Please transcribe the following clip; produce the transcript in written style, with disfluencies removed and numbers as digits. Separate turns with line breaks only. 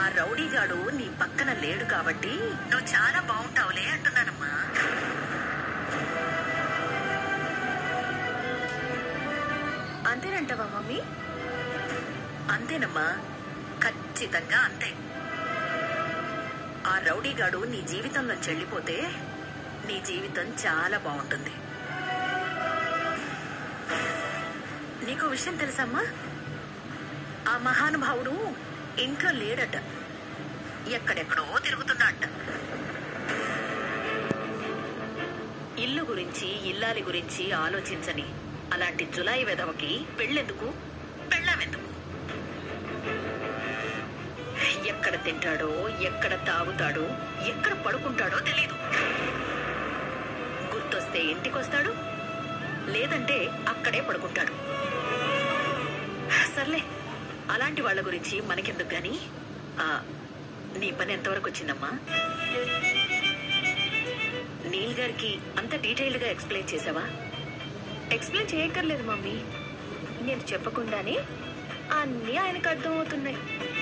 రౌడీగాడు నీ పక్కన లేడు కాబట్టి నువ్వు చాలా బాగుంటావులే అంటున్నానమ్మా.
అంతేనంటావా మమ్మీ?
అంతేనమ్మా, ఖచ్చితంగా అంతే. ఆ రౌడీగాడు నీ జీవితంలోంచి వెళ్ళిపోతే నీ జీవితం చాలా బాగుంటుంది. నీకు విషయం తెలుసమ్మా, ఆ మహానుభావుడు ఇంట్లో లేడట, ఎక్కడెక్కడో తిరుగుతున్నాడట. ఇల్లు గురించి ఇల్లాలి గురించి ఆలోచించని అలాంటి జులాయి వెధవకి పెళ్ళెందుకు, పెళ్ళామెందుకు? ఎక్కడ తింటాడో, ఎక్కడ తాగుతాడో, ఎక్కడ పడుకుంటాడో తెలీదు. గుర్తొస్తే ఇంటికొస్తాడు, లేదంటే అక్కడే పడుకుంటాడు. సర్లే, అలాంటి వాళ్ళ గురించి మనకెందుకు గాని, నీ పని ఎంతవరకు వచ్చిందమ్మా? నీల్ గారికి అంత డీటెయిల్డ్ గా ఎక్స్ప్లెయిన్ చేసావా?
ఎక్స్ప్లెయిన్ చేయక్కర్లేదు మమ్మీ, నేను చెప్పకుండానే అన్నీ ఆయనకు అర్థం అవుతున్నాయి.